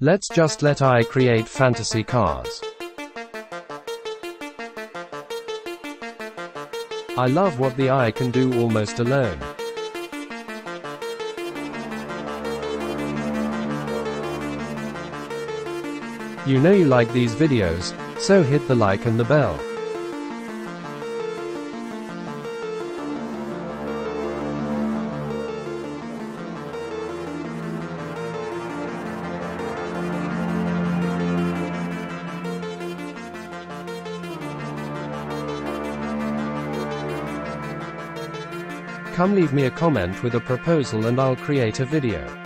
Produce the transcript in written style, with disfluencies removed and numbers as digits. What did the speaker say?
Let's just let AI create fantasy cars. I love what the AI can do almost alone. You know you like these videos, so hit the like and the bell. Come leave me a comment with a proposal and I'll create a video.